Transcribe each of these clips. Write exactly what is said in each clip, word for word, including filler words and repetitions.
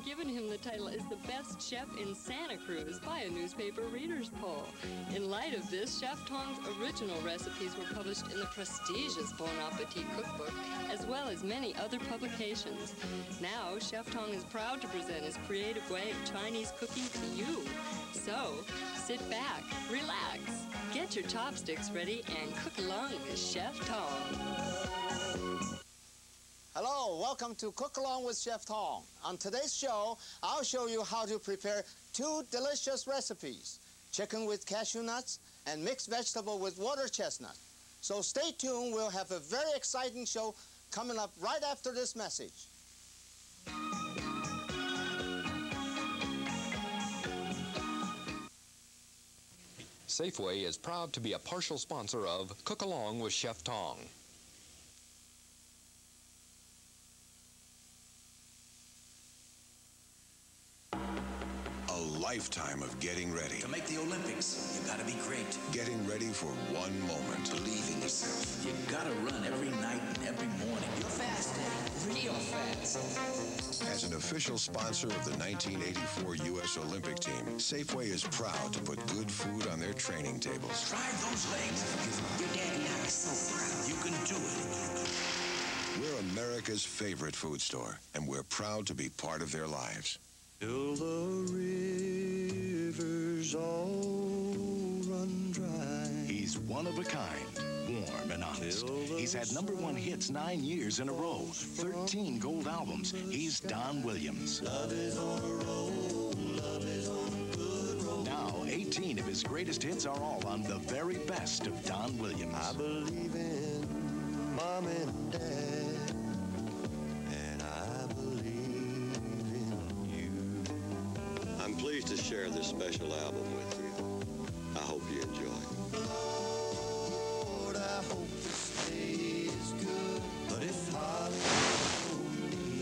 given him the title as the best chef in Santa Cruz by a newspaper readers poll. In light of this, Chef Tong's original recipes were published in the prestigious Bon Appetit cookbook, as well as many other publications. Now, Chef Tong is proud to present his creative way of Chinese cooking to you. So, sit back, relax, get your chopsticks ready, and cook along with Chef Tong. Hello, welcome to Cook Along with Chef Tong. On today's show, I'll show you how to prepare two delicious recipes, chicken with cashew nuts and mixed vegetable with water chestnut. So stay tuned, we'll have a very exciting show coming up right after this message. Safeway is proud to be a partial sponsor of Cook Along with Chef Tong. A lifetime of getting ready. To make the Olympics, you gotta be great. Getting ready for one moment. Believe in yourself. You gotta run every night and every morning. You're fast, Daddy. Real fast. As an official sponsor of the nineteen eighty-four U S Olympic team, Safeway is proud to put good food on their training tables. Try those legs. Your daddy and I are so proud. You can do it. We're America's favorite food store, and we're proud to be part of their lives. Till the rivers all run dry. He's one of a kind, warm and honest. He's had number one hits nine years in a row, thirteen gold albums. He's Don Williams. Love is on a roll, love is on a good roll. Now, eighteen of his greatest hits are all on the very best of Don Williams. I believe in Mom and Dad, and I believe in you. I'm pleased to share this special album with you. I hope you enjoy it. Lord, I hope it stays good, but if Holly told me,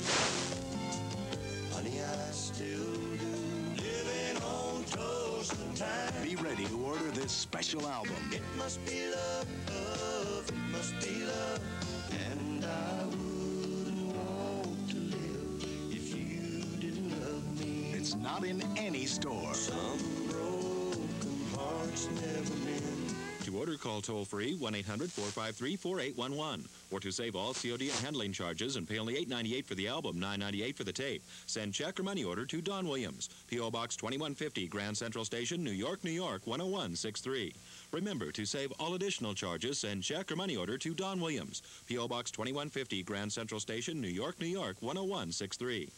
honey, I still do. Living on toast and time. Be ready to order this special album. It must be love, love, it must be love, and I wouldn't want to live if you didn't love me. It's not in any store. Some broken hearts never mend. To order, call toll-free one eight hundred, four five three, four eight one one. Or to save all C O D and handling charges and pay only eight ninety-eight for the album, nine ninety-eight for the tape, send check or money order to Don Williams, P O Box twenty-one fifty, Grand Central Station, New York, New York, one oh one six three. Remember, to save all additional charges, send check or money order to Don Williams, P O Box twenty-one fifty, Grand Central Station, New York, New York, one oh one six three.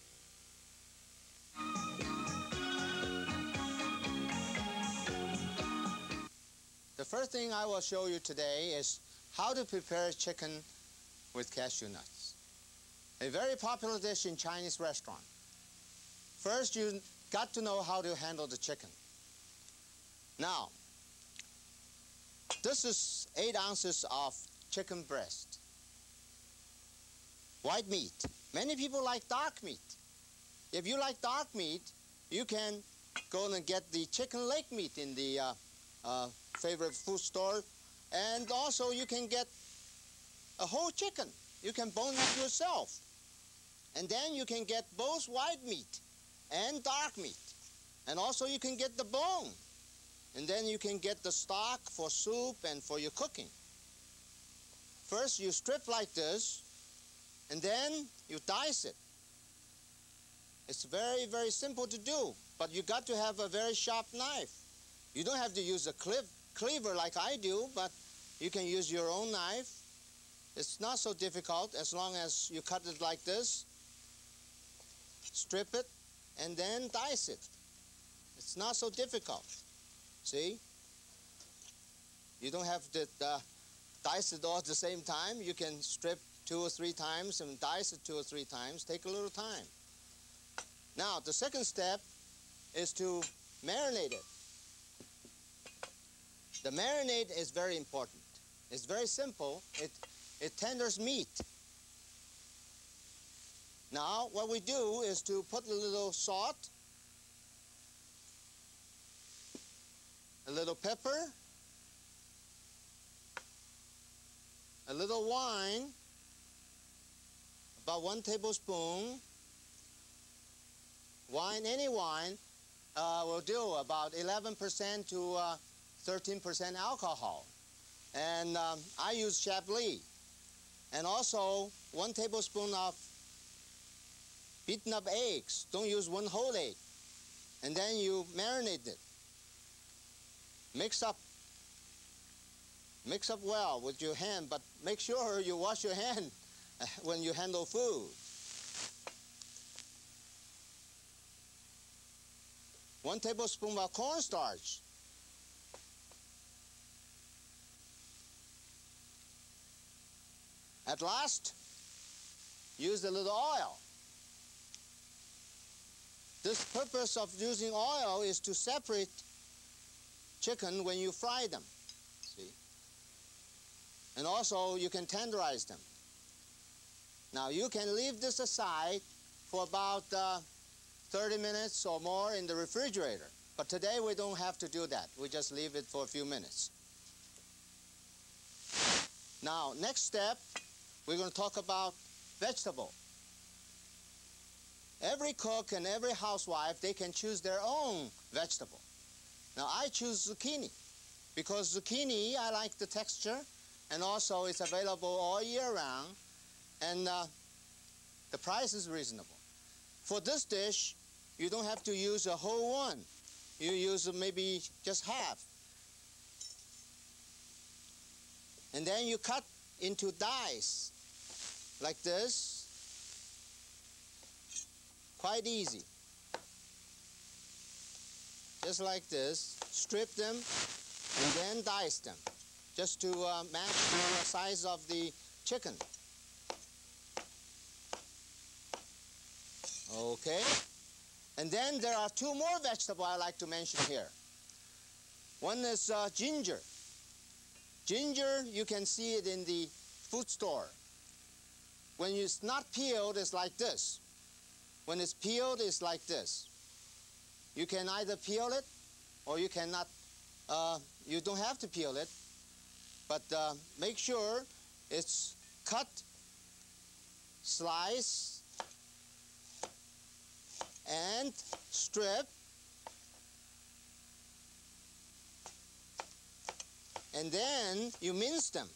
The first thing I will show you today is how to prepare chicken with cashew nuts. A very popular dish in Chinese restaurant. First, you got to know how to handle the chicken. Now, this is eight ounces of chicken breast. White meat. Many people like dark meat. If you like dark meat, you can go and get the chicken leg meat in the uh, uh, favorite food store, and also you can get a whole chicken. You can bone it yourself, and then you can get both white meat and dark meat, and also you can get the bone, and then you can get the stock for soup and for your cooking. First you strip like this, and then you dice it. It's very, very simple to do, but you got to have a very sharp knife. You don't have to use a clip cleaver like I do, but you can use your own knife. It's not so difficult as long as you cut it like this, strip it, and then dice it. It's not so difficult. See? You don't have to uh, dice it all at the same time. You can strip two or three times and dice it two or three times. Take a little time. Now, the second step is to marinate it. The marinade is very important. It's very simple. It, it tenders meat. Now, what we do is to put a little salt, a little pepper, a little wine, about one tablespoon, Wine, any wine, uh, will do about eleven percent to uh, thirteen percent alcohol. And um, I use Chablis. And also one tablespoon of beaten up eggs. Don't use one whole egg. And then you marinate it. Mix up. Mix up well with your hand, but make sure you wash your hand when you handle food. One tablespoon of cornstarch. At last, use a little oil. This purpose of using oil is to separate chicken when you fry them. See? And also you can tenderize them. Now you can leave this aside for about uh, thirty minutes or more in the refrigerator. But today we don't have to do that. We just leave it for a few minutes. Now, next step, we're going to talk about vegetable. Every cook and every housewife, they can choose their own vegetable. Now, I choose zucchini because zucchini, I like the texture, and also it's available all year round, and uh, the price is reasonable. For this dish, you don't have to use a whole one. You use maybe just half. And then you cut into dice like this. Quite easy. Just like this. Strip them and then dice them, just to uh, match the size of the chicken. Okay. And then there are two more vegetables I like to mention here. One is uh, ginger. Ginger, you can see it in the food store. When it's not peeled, it's like this. When it's peeled, it's like this. You can either peel it, or you cannot. Uh, you don't have to peel it, but uh, make sure it's cut, slice, and strip. And then you mince them.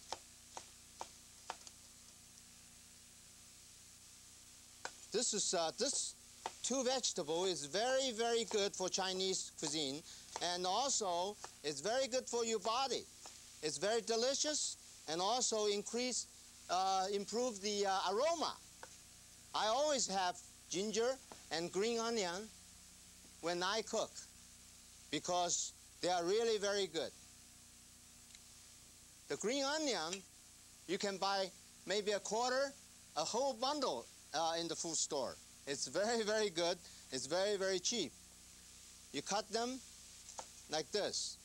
This is uh, this two vegetable is very, very good for Chinese cuisine, and also it's very good for your body. It's very delicious, and also increase, uh, improve the uh, aroma. I always have ginger and green onion when I cook because they are really very good. The green onion, you can buy maybe a quarter, a whole bundle uh, in the food store. It's very, very good. It's very, very cheap. You cut them like this.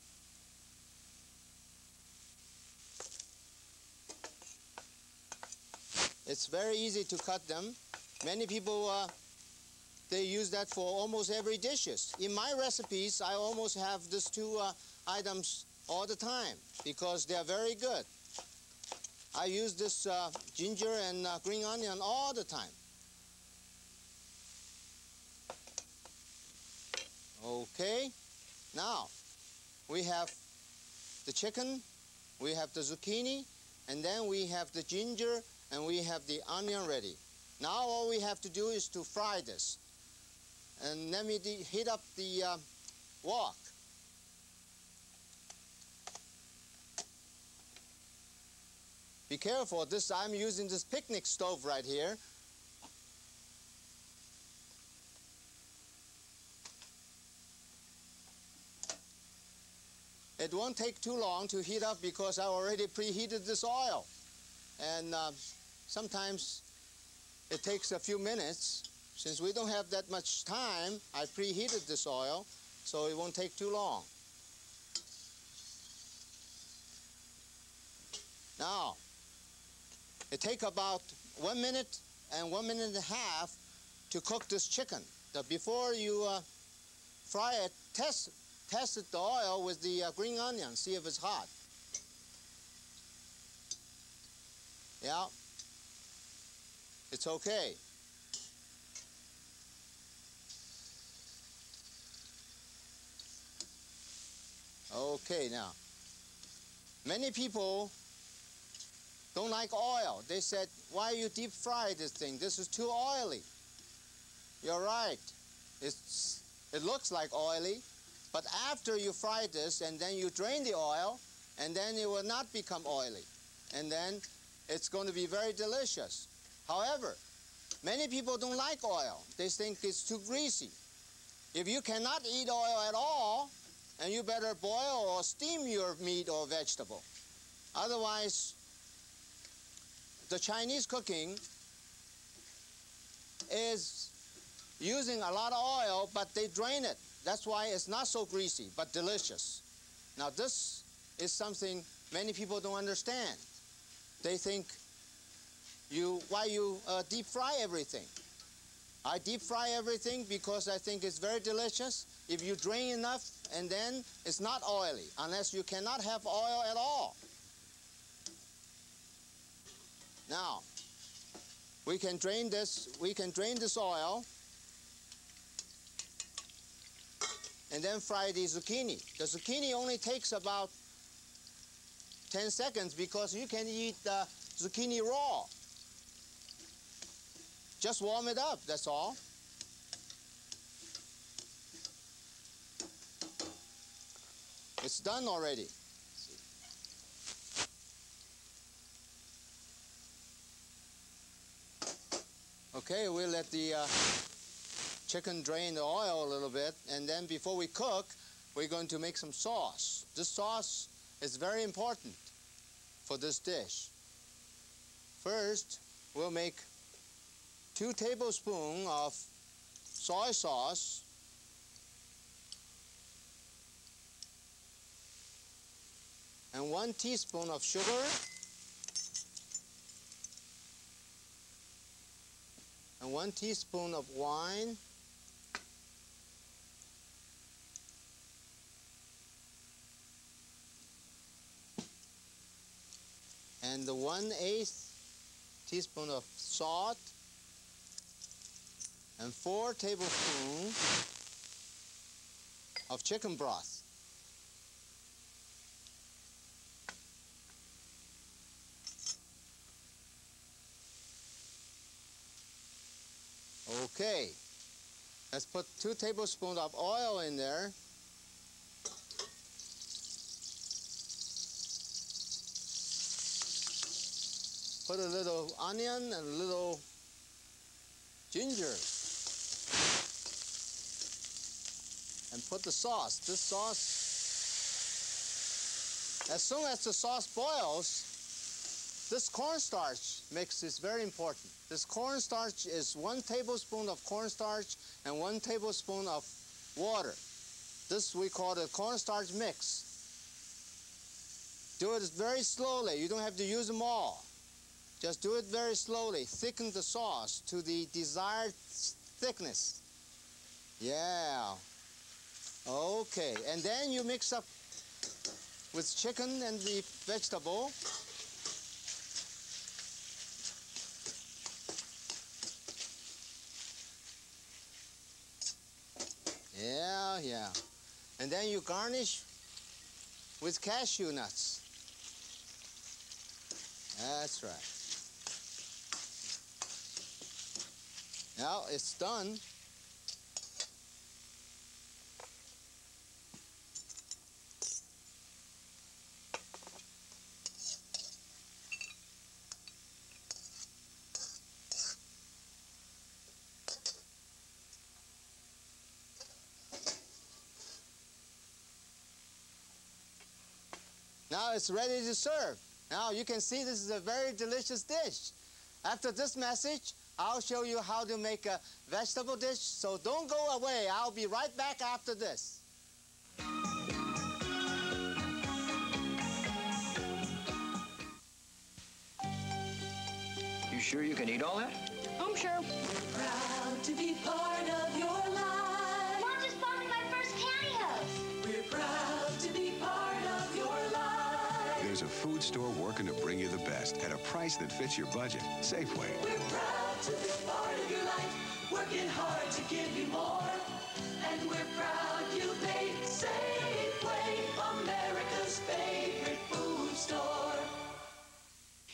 It's very easy to cut them. Many people, uh, they use that for almost every dishes. In my recipes, I almost have these two uh, items all the time because they are very good. I use this uh, ginger and uh, green onion all the time. Okay, now we have the chicken, we have the zucchini, and then we have the ginger, and we have the onion ready. Now all we have to do is to fry this. And let me heat up the uh, wok. Be careful, this, I'm using this picnic stove right here. It won't take too long to heat up because I already preheated this oil. And uh, sometimes it takes a few minutes. Since we don't have that much time, I preheated this oil, so it won't take too long. Now, it takes about one minute and one minute and a half to cook this chicken. Now, before you uh, fry it, test, test it, the oil with the uh, green onion, see if it's hot. Yeah, it's okay. Okay, now, many people don't like oil. They said, why you deep fry this thing? This is too oily. You're right. It's, it looks like oily, but after you fry this and then you drain the oil, and then it will not become oily. And then it's going to be very delicious. However, many people don't like oil. They think it's too greasy. If you cannot eat oil at all, and you better boil or steam your meat or vegetable. Otherwise, the Chinese cooking is using a lot of oil, but they drain it. That's why it's not so greasy, but delicious. Now, this is something many people don't understand. They think, you, why you uh, deep fry everything? I deep fry everything because I think it's very delicious. If you drain enough, and then it's not oily, unless you cannot have oil at all. Now, we can drain this, we can drain this oil, and then fry the zucchini. The zucchini only takes about ten seconds because you can eat the zucchini raw. Just warm it up, that's all. It's done already. Okay, we'll let the uh, chicken drain the oil a little bit, and then before we cook, we're going to make some sauce. This sauce is very important for this dish. First, we'll make two tablespoons of soy sauce, and one teaspoon of sugar, and one teaspoon of wine, and the one-eighth teaspoon of salt, and four tablespoons of chicken broth. Okay, let's put two tablespoons of oil in there. Put a little onion and a little ginger. And put the sauce. This sauce, as soon as the sauce boils, this cornstarch mix is very important. This cornstarch is one tablespoon of cornstarch and one tablespoon of water. This we call the cornstarch mix. Do it very slowly. You don't have to use them all. Just do it very slowly. Thicken the sauce to the desired thickness. Yeah. Okay. And then you mix up with chicken and the vegetable. Yeah, yeah. And then you garnish with cashew nuts. That's right. Now it's done. Now it's ready to serve. Now you can see this is a very delicious dish. After this message, I'll show you how to make a vegetable dish, so don't go away. I'll be right back after this. You sure you can eat all that? I'm sure. Proud to be part of your life. Mom just bought me my first pantyhose. We're proud to be part of your life. There's a food store working to bring you the best at a price that fits your budget. Safeway. We're proud to be part of your life, working hard to give you more. And we're proud you made Safeway a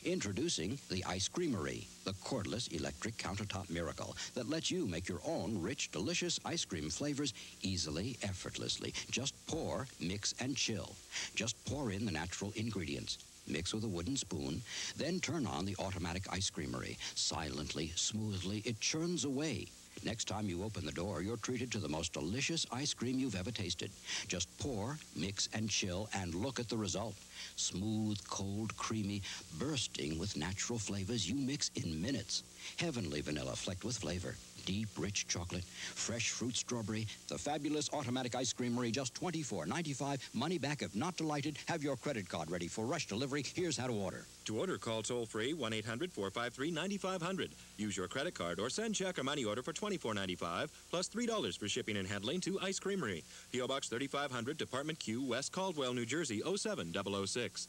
Introducing the Ice Creamery, the cordless electric countertop miracle that lets you make your own rich, delicious ice cream flavors easily, effortlessly. Just pour, mix, and chill. Just pour in the natural ingredients. Mix with a wooden spoon, then turn on the automatic Ice Creamery. Silently, smoothly, it churns away. Next time you open the door, you're treated to the most delicious ice cream you've ever tasted. Just pour, mix, and chill, and look at the result. Smooth, cold, creamy, bursting with natural flavors you mix in minutes. Heavenly vanilla flecked with flavor. Deep, rich chocolate, fresh fruit strawberry. The fabulous automatic Ice Creamery, just twenty-four ninety-five. Money back if not delighted. Have your credit card ready for rush delivery. Here's how to order. To order, call toll-free one eight hundred, four five three, nine five zero zero. Use your credit card or send check or money order for twenty-four ninety-five, plus three dollars for shipping and handling to Ice Creamery. P O Box thirty-five hundred, Department Q, West Caldwell, New Jersey, oh seven double oh six.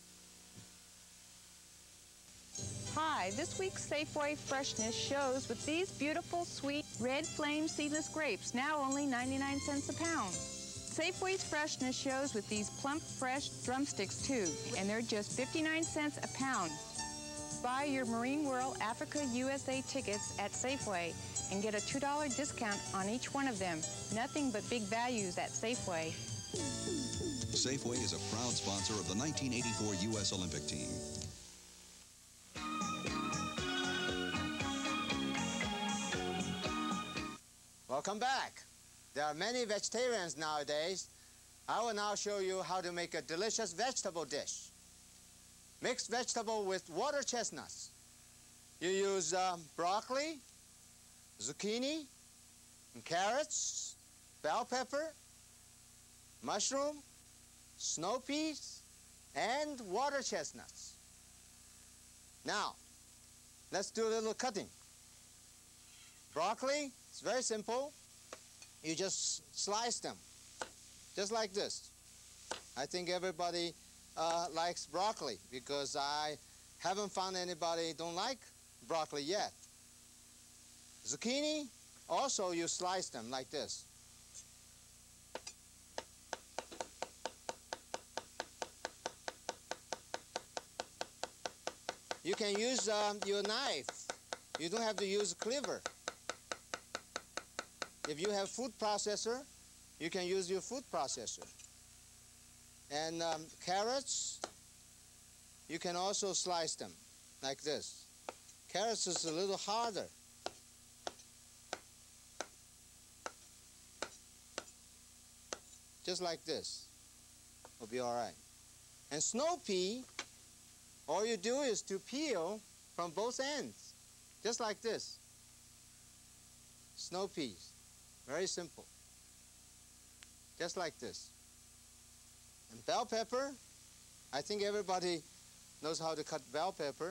Hi, this week's Safeway Freshness shows with these beautiful, sweet, red flame seedless grapes, now only ninety-nine cents a pound. Safeway's Freshness shows with these plump, fresh drumsticks, too, and they're just fifty-nine cents a pound. Buy your Marine World Africa U S A tickets at Safeway and get a two dollar discount on each one of them. Nothing but big values at Safeway. Safeway is a proud sponsor of the nineteen eighty-four U S Olympic team. Welcome back. There are many vegetarians nowadays. I will now show you how to make a delicious vegetable dish. Mixed vegetable with water chestnuts. You use um, broccoli, zucchini, and carrots, bell pepper, mushroom, snow peas, and water chestnuts. Now, let's do a little cutting. Broccoli, it's very simple. You just slice them, just like this. I think everybody uh, likes broccoli because I haven't found anybody don't like broccoli yet. Zucchini, also you slice them like this. You can use um, your knife. You don't have to use a cleaver. If you have food processor, you can use your food processor. And um, carrots, you can also slice them like this. Carrots is a little harder. Just like this. Will be all right. And snow pea, all you do is to peel from both ends. Just like this. Snow peas. Very simple. Just like this. And bell pepper, I think everybody knows how to cut bell pepper.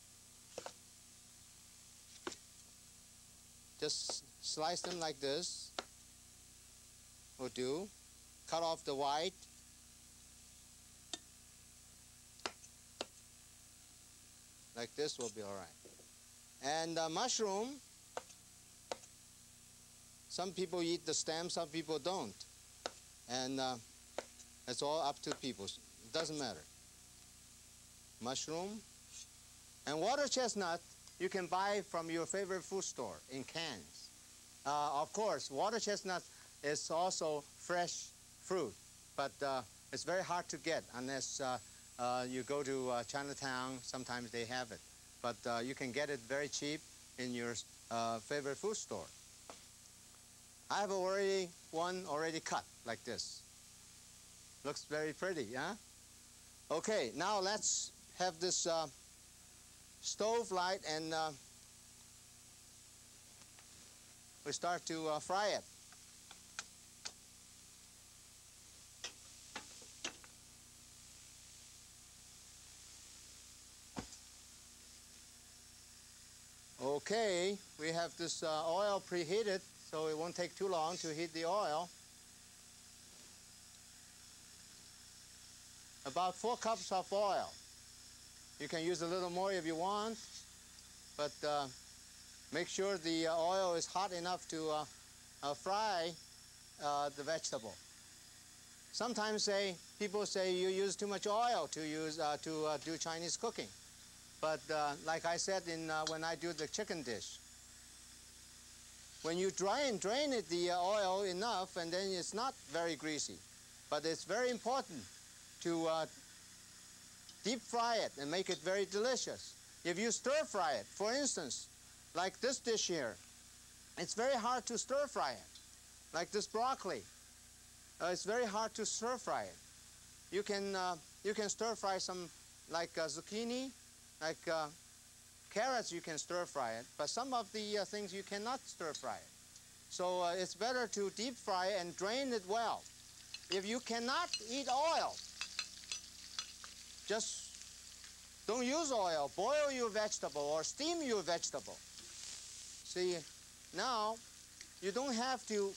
Just slice them like this. Will do. Cut off the white. Like this will be all right. And uh, mushroom, some people eat the stem, some people don't. And uh, it's all up to people. It doesn't matter. Mushroom. And water chestnut, you can buy from your favorite food store in cans. Uh, of course, water chestnut is also fresh fruit, but uh, it's very hard to get unless uh, uh, you go to uh, Chinatown. Sometimes they have it. But uh, you can get it very cheap in your uh, favorite food store. I have already one already cut like this. Looks very pretty, huh? Okay, now let's have this uh, stove light and uh, we start to uh, fry it. Okay, we have this uh, oil preheated, so it won't take too long to heat the oil. About four cups of oil. You can use a little more if you want, but uh, make sure the uh, oil is hot enough to uh, uh, fry uh, the vegetable. Sometimes say, people say you use too much oil to, use, uh, to uh, do Chinese cooking. But uh, like I said in, uh, when I do the chicken dish, when you dry and drain it, the uh, oil enough, and then it's not very greasy. But it's very important to uh, deep fry it and make it very delicious. If you stir fry it, for instance, like this dish here, it's very hard to stir fry it. Like this broccoli, uh, it's very hard to stir fry it. You can, uh, you can stir fry some, like uh, zucchini, like uh, carrots, you can stir fry it, but some of the uh, things you cannot stir fry it. So uh, it's better to deep fry and drain it well. If you cannot eat oil, just don't use oil. Boil your vegetable or steam your vegetable. See, now you don't have to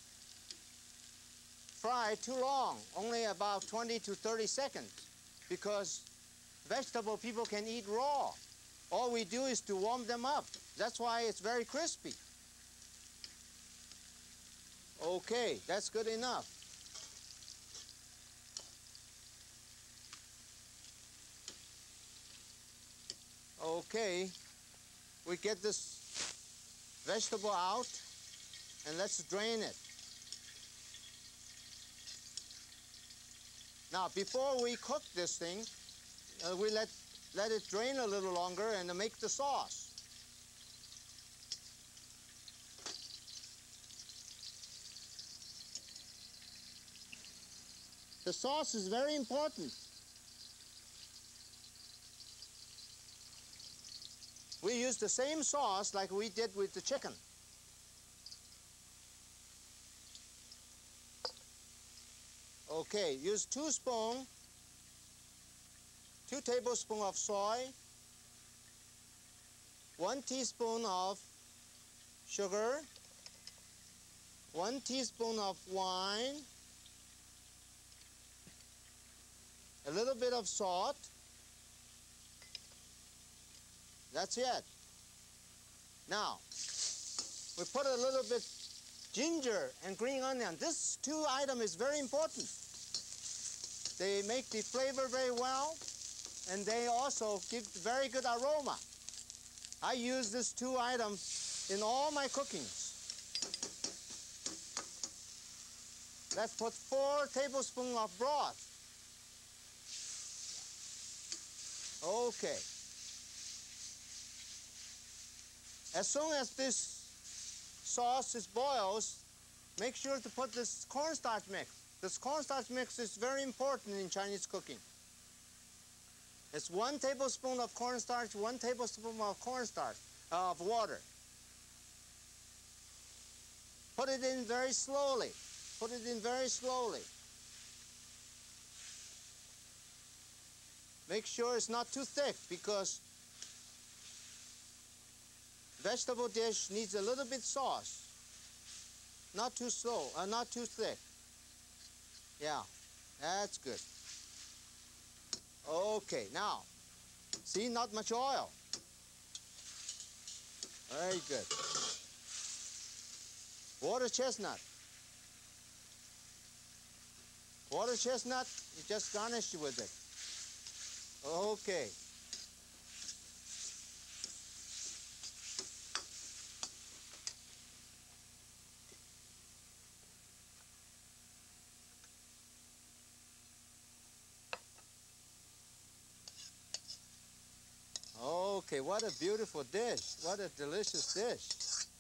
fry too long, only about twenty to thirty seconds, because vegetable people can eat raw. All we do is to warm them up. That's why it's very crispy. Okay, that's good enough. Okay, we get this vegetable out and let's drain it. Now, before we cook this thing, uh, we let, let it drain a little longer and make the sauce. The sauce is very important. We use the same sauce like we did with the chicken. Okay, use two spoons, two tablespoons of soy, one teaspoon of sugar, one teaspoon of wine, a little bit of salt. That's it. Now, we put a little bit ginger and green onion. This two item is very important. They make the flavor very well, and they also give very good aroma. I use these two items in all my cookings. Let's put four tablespoons of broth. Okay. As soon as this sauce is boils, make sure to put this cornstarch mix. This cornstarch mix is very important in Chinese cooking. It's one tablespoon of cornstarch, one tablespoon of cornstarch, uh, of water. Put it in very slowly. Put it in very slowly. Make sure it's not too thick, because vegetable dish needs a little bit sauce. Not too slow, uh, not too thick. Yeah, that's good. Okay, now, see, not much oil. Very good. Water chestnut. Water chestnut, you just garnish with it. Okay. Okay, what a beautiful dish. What a delicious dish.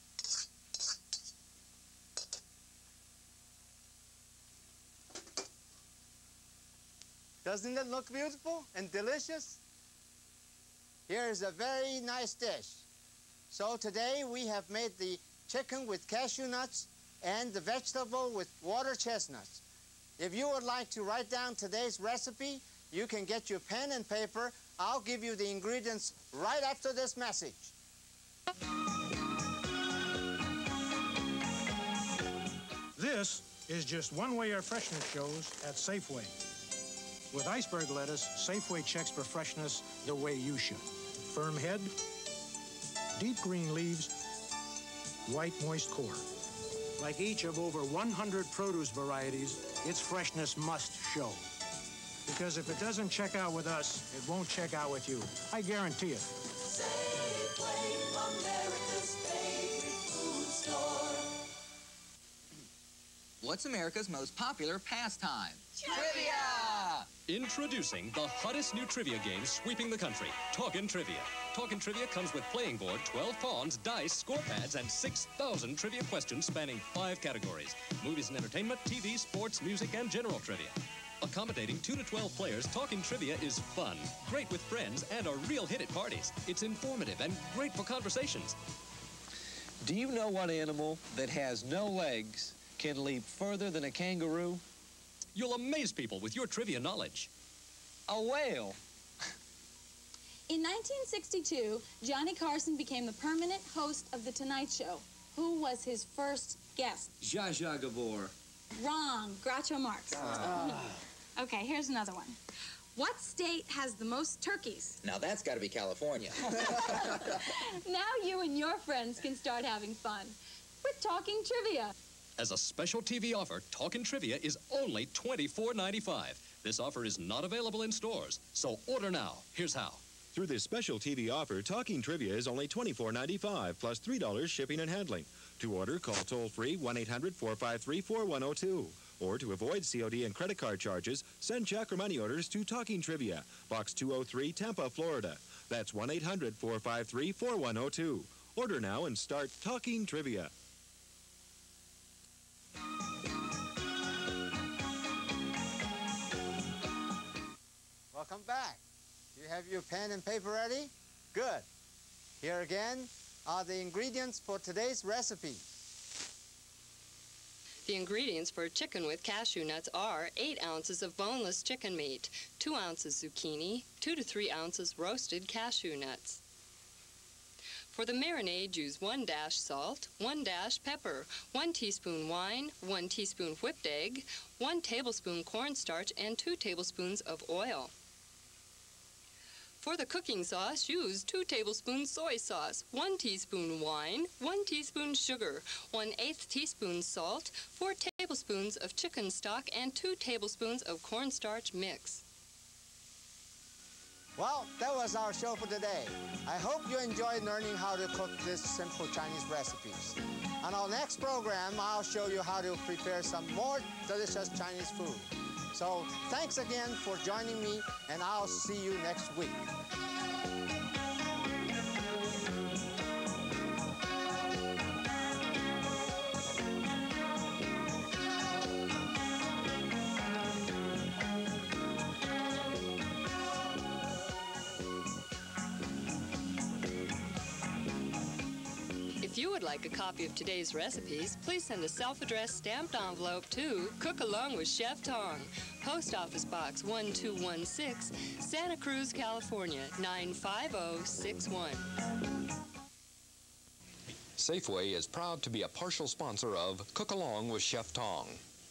Doesn't it look beautiful and delicious? Here's a very nice dish. So today we have made the chicken with cashew nuts and the vegetable with water chestnuts. If you would like to write down today's recipe, you can get your pen and paper. I'll give you the ingredients right after this message. This is just one way our freshness shows at Safeway. With iceberg lettuce, Safeway checks for freshness the way you should. Firm head, deep green leaves, white moist core. Like each of over one hundred produce varieties, its freshness must show. Because if it doesn't check out with us, it won't check out with you. I guarantee it. Safeway, America's favorite food store. What's America's most popular pastime? Trivia! Introducing the hottest new trivia game sweeping the country, Talkin' Trivia. Talkin' Trivia comes with playing board, twelve pawns, dice, score pads, and six thousand trivia questions spanning five categories: movies and entertainment, T V, sports, music, and general trivia. Accommodating two to twelve players, Talkin' Trivia is fun, great with friends, and a real hit at parties. It's informative and great for conversations. Do you know what animal that has no legs can leap further than a kangaroo? You'll amaze people with your trivia knowledge. A whale. In nineteen sixty-two, Johnny Carson became the permanent host of The Tonight Show. Who was his first guest? Zsa Zsa Gabor. Wrong. Groucho Marx. Ah. Okay, here's another one. What state has the most turkeys? Now that's got to be California. Now you and your friends can start having fun with Talking Trivia. As a special T V offer, Talkin' Trivia is only twenty-four ninety-five. This offer is not available in stores, so order now. Here's how. Through this special T V offer, Talking Trivia is only twenty-four ninety-five plus three dollars shipping and handling. To order, call toll-free one eight hundred, four five three, four one zero two. Or to avoid C O D and credit card charges, send check or money orders to Talking Trivia, Box two oh three, Tampa, Florida. That's one eight hundred, four five three, four one zero two. Order now and start Talking Trivia. Welcome back. You have your pen and paper ready? Good. Here again are the ingredients for today's recipe. The ingredients for chicken with cashew nuts are eight ounces of boneless chicken meat, two ounces zucchini, two to three ounces roasted cashew nuts. For the marinade, use one dash salt, one dash pepper, one teaspoon wine, one teaspoon whipped egg, one tablespoon cornstarch, and two tablespoons of oil. For the cooking sauce, use two tablespoons soy sauce, one teaspoon wine, one teaspoon sugar, one eighth teaspoon salt, four tablespoons of chicken stock, and two tablespoons of cornstarch mix. Well, that was our show for today. I hope you enjoyed learning how to cook these simple Chinese recipes. On our next program, I'll show you how to prepare some more delicious Chinese food. So thanks again for joining me, and I'll see you next week. If you would like a copy of today's recipes, please send a self-addressed stamped envelope to Cook Along with Chef Tong, Post Office Box one two one six, Santa Cruz, California, nine five zero six one. Safeway is proud to be a partial sponsor of Cook Along with Chef Tong.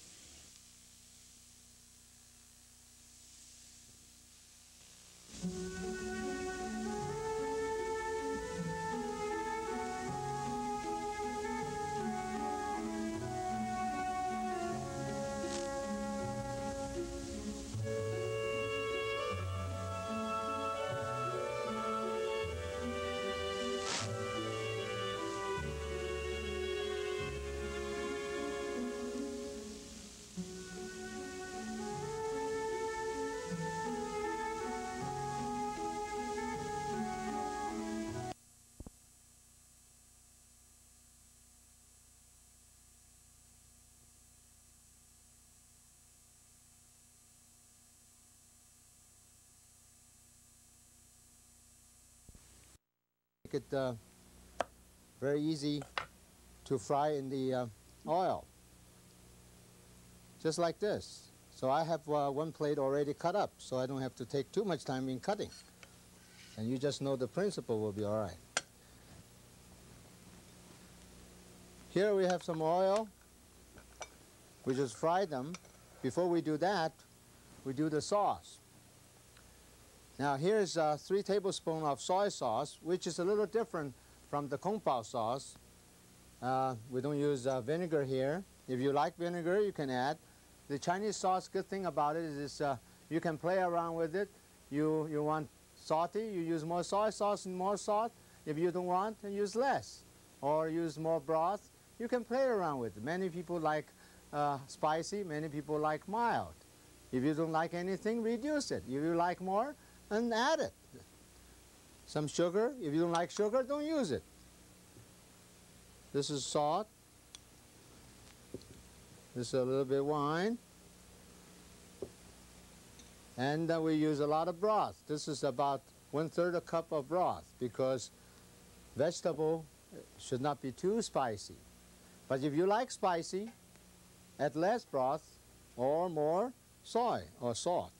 Make it uh, very easy to fry in the uh, oil, just like this. So I have uh, one plate already cut up, so I don't have to take too much time in cutting. And you just know the principle will be all right. Here we have some oil. We just fry them. Before we do that, we do the sauce. Now here's uh, three tablespoons of soy sauce, which is a little different from the Kung Pao sauce. Uh, we don't use uh, vinegar here. If you like vinegar, you can add. The Chinese sauce, good thing about it is uh, You can play around with it. You, you want salty, you use more soy sauce and more salt. If you don't want, then use less. Or use more broth. You can play around with it. Many people like uh, spicy, many people like mild. If you don't like anything, reduce it. If you like more, then add it. Some sugar. If you don't like sugar, don't use it. This is salt. This is a little bit of wine. And uh, we use a lot of broth. This is about one-third a cup of broth because vegetable should not be too spicy. But if you like spicy, add less broth or more soy or salt.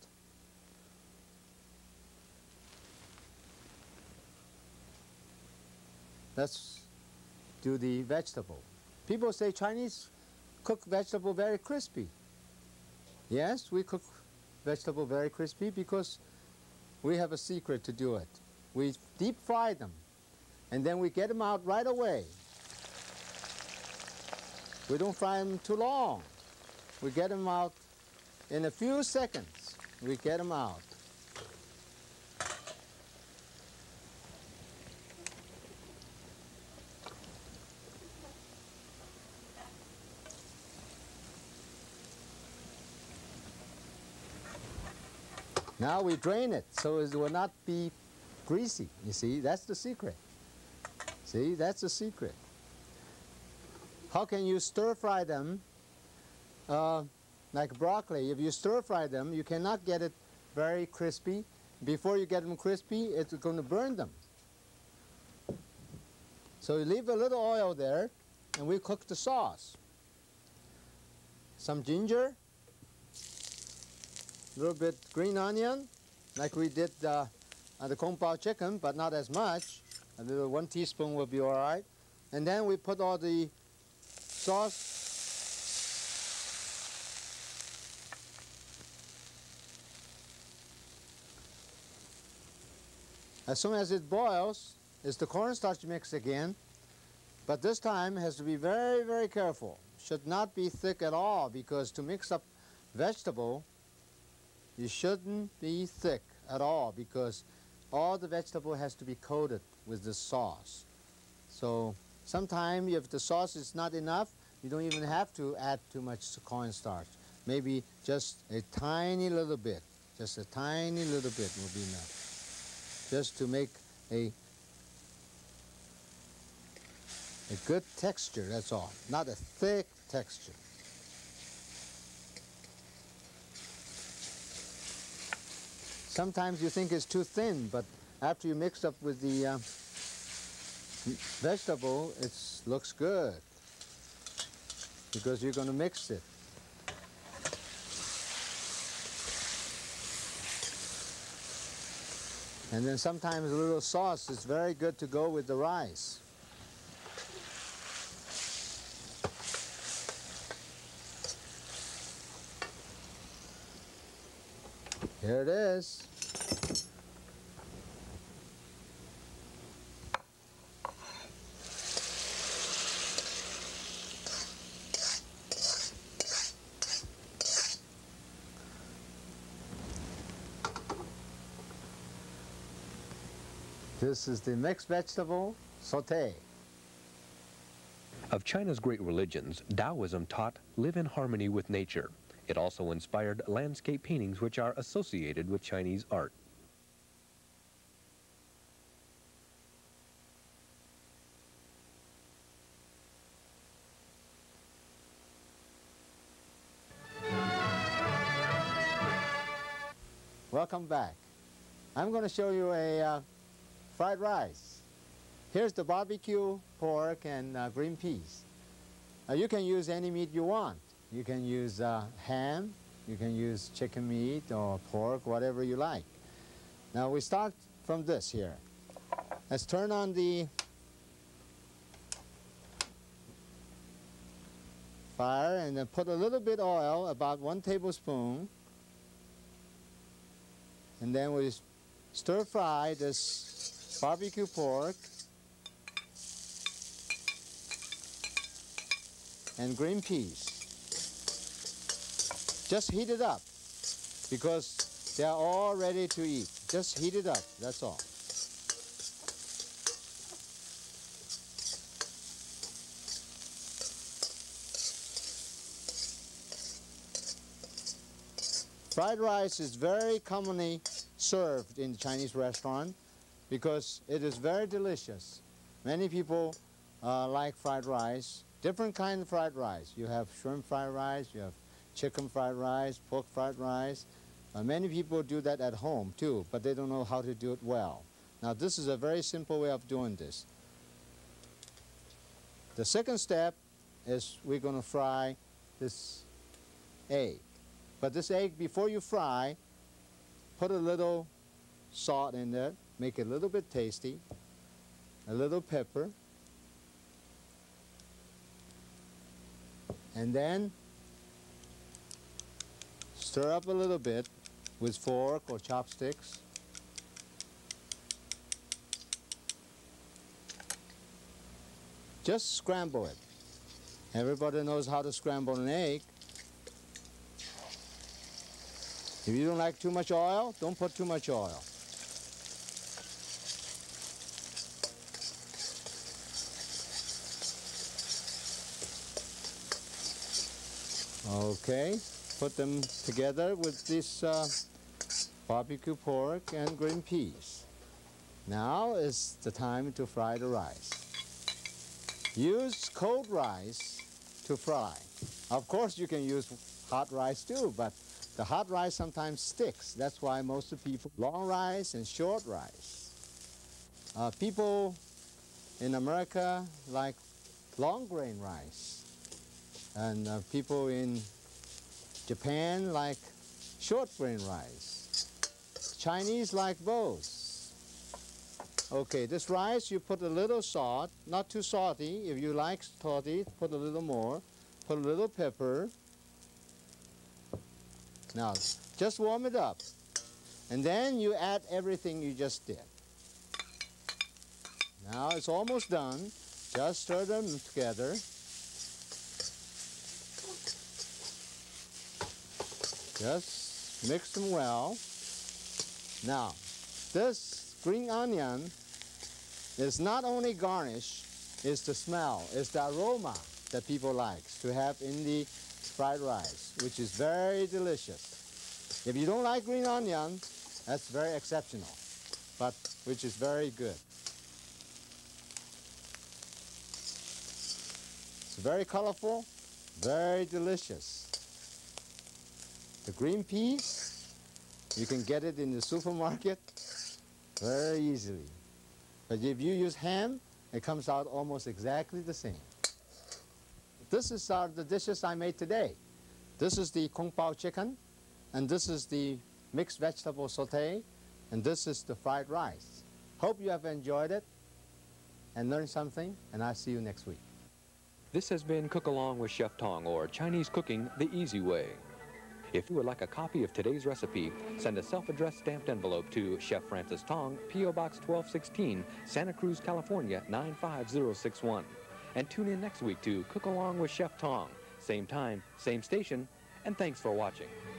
Let's do the vegetable. People say Chinese cook vegetable very crispy. Yes, we cook vegetable very crispy because we have a secret to do it. We deep fry them and then we get them out right away. We don't fry them too long. We get them out in a few seconds. We get them out. Now we drain it so it will not be greasy. You see, that's the secret. See, that's the secret. How can you stir fry them? Uh, like broccoli, if you stir fry them, you cannot get it very crispy. Before you get them crispy, it's going to burn them. So you leave a little oil there, and we cook the sauce. Some ginger. A little bit green onion, like we did uh, on the kung pao chicken, but not as much. A little one teaspoon will be all right. And then we put all the sauce. As soon as it boils, it's the cornstarch mix again. But this time it has to be very, very careful. Should not be thick at all because to mix up vegetable, you shouldn't be thick at all because all the vegetable has to be coated with the sauce. So sometimes if the sauce is not enough, you don't even have to add too much cornstarch. Maybe just a tiny little bit, just a tiny little bit will be enough. Just to make a, a good texture, that's all. Not a thick texture. Sometimes you think it's too thin, but after you mix up with the uh, vegetable, it looks good because you're going to mix it. And then sometimes a little sauce is very good to go with the rice. Here it is. This is the mixed vegetable sauté. Of China's great religions, Taoism taught live in harmony with nature. It also inspired landscape paintings which are associated with Chinese art. Welcome back. I'm going to show you a uh, fried rice. Here's the barbecue pork and uh, green peas. Uh, you can use any meat you want. You can use uh, ham, you can use chicken meat or pork, whatever you like. Now we start from this here. Let's turn on the fire and then put a little bit oil, about one tablespoon. And then we stir fry this barbecue pork and green peas. Just heat it up because They are all ready to eat. Just heat it up, that's all. Fried rice is very commonly served in Chinese restaurant because it is very delicious. Many people uh, like fried rice, different kind of fried rice. You have shrimp fried rice, you have chicken fried rice, pork fried rice. Uh, many people do that at home too, but they don't know how to do it well. Now this is a very simple way of doing this. The second step is we're going to fry this egg. But this egg, before you fry, put a little salt in there, make it a little bit tasty, a little pepper, and then stir up a little bit with fork or chopsticks. Just scramble it. Everybody knows how to scramble an egg. If you don't like too much oil, don't put too much oil. Okay, put them together with this uh, barbecue pork and green peas. Now is the time to fry the rice. Use cold rice to fry. Of course you can use hot rice too, but the hot rice sometimes sticks. That's why most of the people, long rice and short rice. Uh, people in America like long grain rice. And uh, people in Japan like short grain rice. Chinese like both. Okay, this rice you put a little salt, not too salty. If you like salty, put a little more. Put a little pepper. Now, just warm it up. And then you add everything you just did. Now it's almost done. Just stir them together. Just mix them well. Now, this green onion is not only garnish, it's the smell, it's the aroma that people like to have in the fried rice, which is very delicious. If you don't like green onion, that's very exceptional, but which is very good. It's very colorful, very delicious. The green peas, you can get it in the supermarket very easily. But if you use ham, it comes out almost exactly the same. This is uh, the dishes I made today. This is the kung pao chicken, and this is the mixed vegetable sauté, and this is the fried rice. Hope you have enjoyed it and learned something, and I'll see you next week. This has been Cook Along with Chef Tong, or Chinese Cooking the Easy Way. If you would like a copy of today's recipe, send a self-addressed stamped envelope to Chef Francis Tong, P O Box twelve sixteen, Santa Cruz, California nine five zero six one. And tune in next week to Cook Along with Chef Tong. Same time, same station, and thanks for watching.